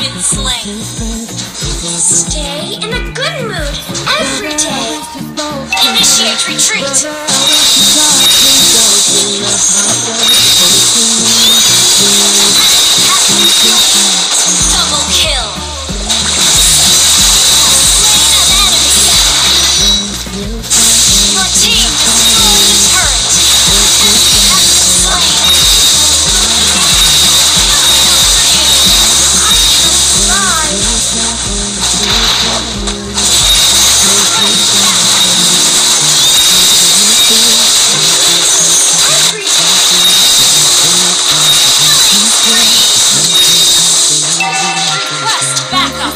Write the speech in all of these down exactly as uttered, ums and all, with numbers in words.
been slain. Stay in a good mood every day. Initiate retreat. Double kill. Your team destroyed the turret. Slain. Request backup.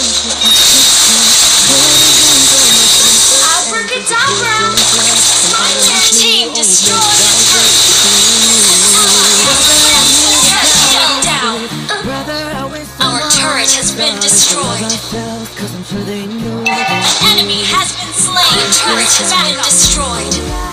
Abracadabra. Your team destroyed the turret. Turret down. Our turret has been destroyed. An enemy has been slain. Our turret has been destroyed.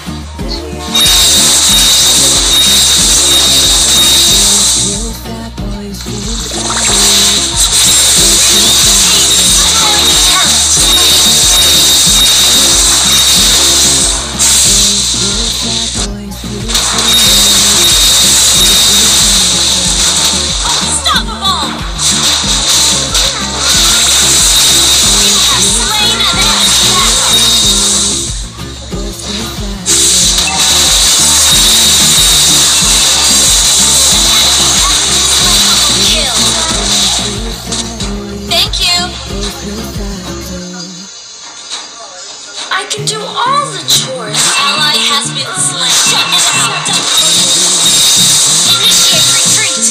I can do all the chores. Ally has been slain. Shut down. Initiate retreat.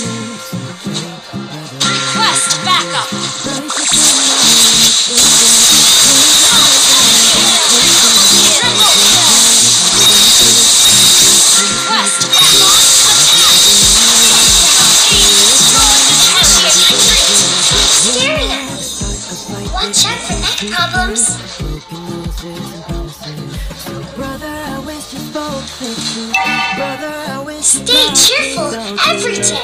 Request backup. Request backup. Initiate retreat. Syria. Watch out for neck problems. Stay cheerful every day.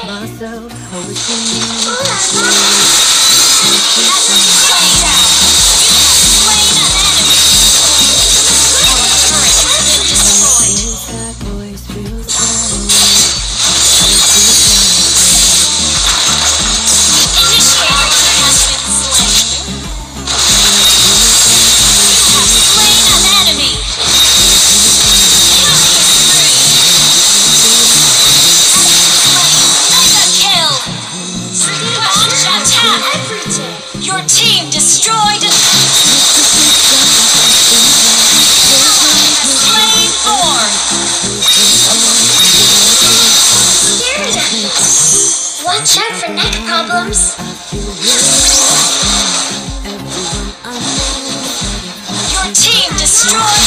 Your team destroyed a slain Thorn. Watch out for neck problems. Your team destroyed